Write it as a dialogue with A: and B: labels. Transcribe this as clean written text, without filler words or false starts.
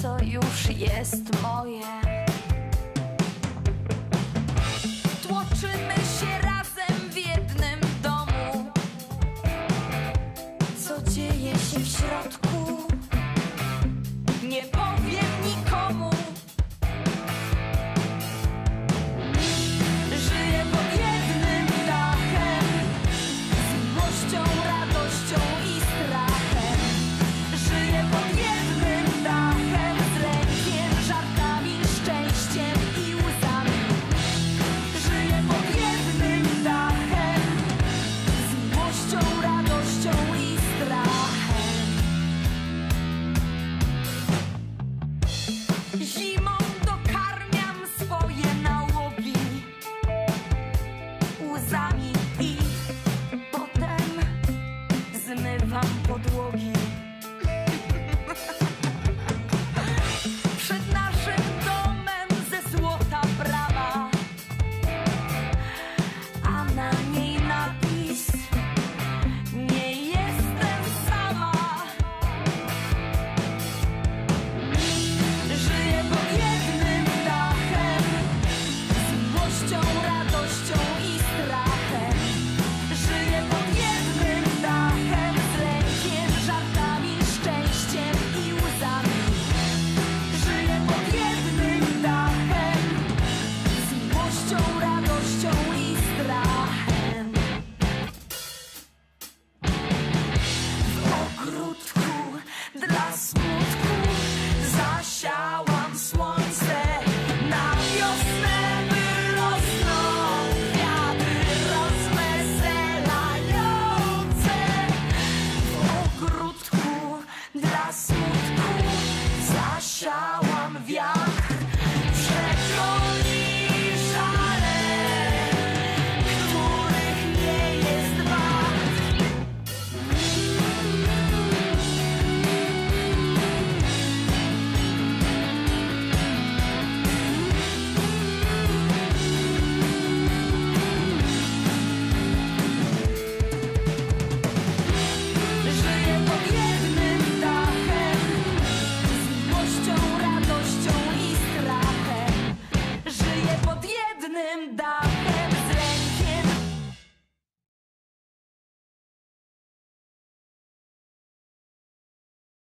A: co już jest moje. Tłoczymy się razem w jednym domu. Co dzieje się w środku, nie powiem nikomu. Żyję pod jednym dachem, z miłością, radością i strachem. Żyję pod jednym dachem, z lękiem, żartami, szczęściem i łzami. Żyję pod jednym dachem, z miłością, radością i strachem. Zimą dokarmiam swoje nałogi łzami i potem zmywam podłogi. Przed naszym domem ze złota brama, a na niej napis: nie jestem sama. Żyję pod jednym dachem, z miłością, radością i strachem. Żyję pod jednym dachem, z lękiem, żartami, szczęściem i łzami. Żyję pod jednym dachem, z miłością, radością i strachem. W ogródku dla smutku zasiałam słońce.